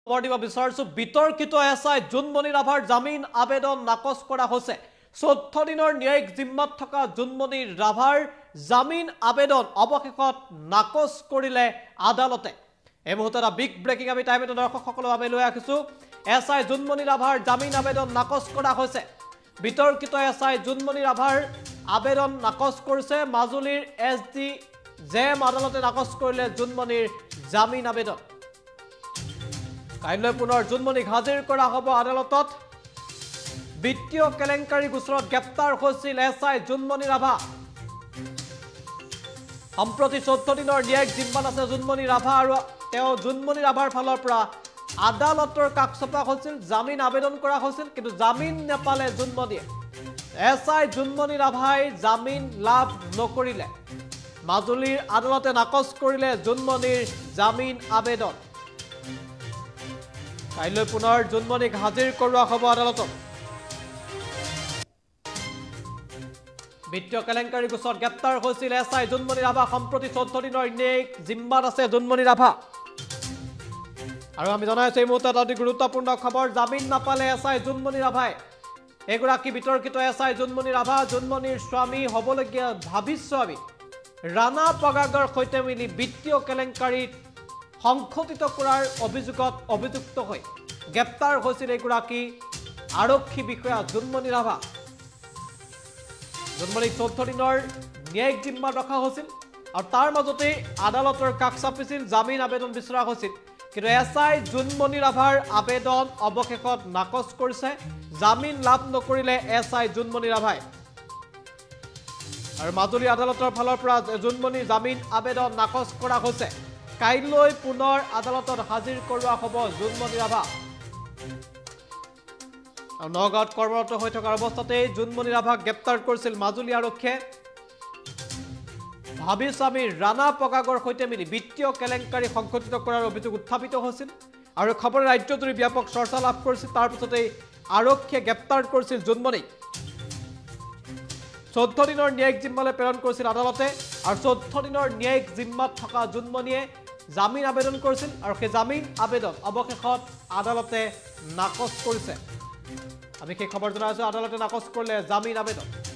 খবৰ দিব বিচাৰিছো বিতৰ্কিত এছআই জুনমণি ৰাভাৰ জামিন আবেদন নাকচ কৰা হৈছে 14 দিনৰ ন্যায়িক জিম্মাত থকা জুনমণি ৰাভাৰ জামিন আবেদন অৱশেষত নাকচ কৰিলে আদালতে এই মুহূৰ্তত বিগ ব্ৰেকিং আমি টাইম এটা দৰ্শকসকলৰ বাবে লৈ আহিছো এছআই জুনমণি ৰাভাৰ জামিন আবেদন নাকচ কৰা হৈছে বিতৰ্কিত এছআই জুনমণি ৰাভাৰ আবেদন নাকচ কৰিছে মাজুলীৰ SDJM আদালতে নাকচ কৰিলে জুনমণিৰ জামিন আবেদন কাইলৈ পুনৰ জুনমণিক হাজিৰ কৰা হ'ব আদালতত বিত্তীয় কেলেংকাৰী গোচৰত গ্ৰেপ্তাৰ হৈছিল এছআই জুনমণি ৰাভা সম্প্ৰতি 14 দিনৰ ন্যায়িক জিম্মাত আছে জুনমণি ৰাভা আৰু তেওঁ জুনমণি ৰাভাৰ ফালৰ পৰা আদালতৰ কাকচপা হৈছিল জামিন আবেদন কৰা হৈছিল কিন্তু জামিন নেপালে জুনমণিয়ে এছআই জুনমণি ৰাভাই জামিন লাভ নকৰিলে মাজুলীৰ আদালতে নাকচ কৰিলে জুনমণিৰ জামিন আবেদন কাইলৈ পুনৰ জুনমণিক হাজিৰ কৰোৱা হ'ব আদালতত বিত্তীয় কেলেংকাৰী গোচৰত গ্ৰেপ্তাৰ হৈছিল এছআই জুনমণি ৰাভা সম্প্ৰতি 14 দিনৰ ন্যায়িক জিম্মাত আছে জুনমণি ৰাভা আৰু আমি জনাইছো এই মুহূৰ্তত অতি গুৰুত্বপূৰ্ণ খবৰ জামিন নাপালে এছআই জুনমণি ৰাভাই এগৰাকী বিতৰ্কিত এছআই জুনমণি ৰাভা জুনমণিৰ স্বামী হ'বলগীয়া ভাবিস্বামী ৰাণা পগাগৰ সৈতে মিলি বিত্তীয় কেলেংকাৰীত সংঘটিত কৰাৰ অভিযোগত অভিযুক্ত হৈ গ্ৰেপ্তাৰ হৈছিল এগৰাকী আৰক্ষী বিষয়া জুনমণি ৰাভা জুনমণিক 14 দিনৰ ন্যায়িক জিম্মাত ৰখা হৈছিল আৰু তাৰ মাজতে আদালতৰ কাষ চাপিছিল জামিন আবেদন বিচৰা হৈছিল কিন্তু এছআই জুনমণি ৰাভাৰ আবেদন অৱশেষত নাকচ কৰিছে জামিন লাভ নকৰিলে এছআই জুনমণি ৰাভাই আৰু মাজুলী আদালতৰ ফালৰ পৰা জুনমণি জামিন আবেদন নাকচ কৰা হৈছে কাইলৈ পুনৰ আদালতত হাজিৰ কৰোৱা হ'ব জুনমণি ৰাভা আৰু নগাঁৱত কৰ্মৰত হৈ থকাৰ অৱস্থাতে জুনমণি ৰাভাক গ্ৰেপ্তাৰ কৰিছিল মাজুলী আৰক্ষীয়ে ভাবিস্বামী ৰাণা পগাগৰ সৈতে মিলি বিত্তীয় কেলেংকাৰী সংঘটিত কৰাৰ অভিযোগ উত্থাপিত হৈছিল আৰু খবৰ ৰাজ্যজুৰি ব্যাপক চৰ্চা লাভ কৰিছিল তাৰ পিছতে আৰক্ষীয়ে গ্ৰেপ্তাৰ কৰিছিল জুনমণিক 14 দিনৰ ন্যায়িক জিম্মালৈ প্ৰেৰণ কৰিছিল আদালতে আৰু 14 দিনৰ ন্যায়িক জিম্মাত থকা জুনমণিয়ে জামিন আবেদন কৰিছিল আৰু সেই জামিন আবেদন অৱশেষত আদালতে নাকচ কৰিছে আমি সেই খবৰ জনাইছো আদালতে নাকচ কৰিলে জামিন আবেদন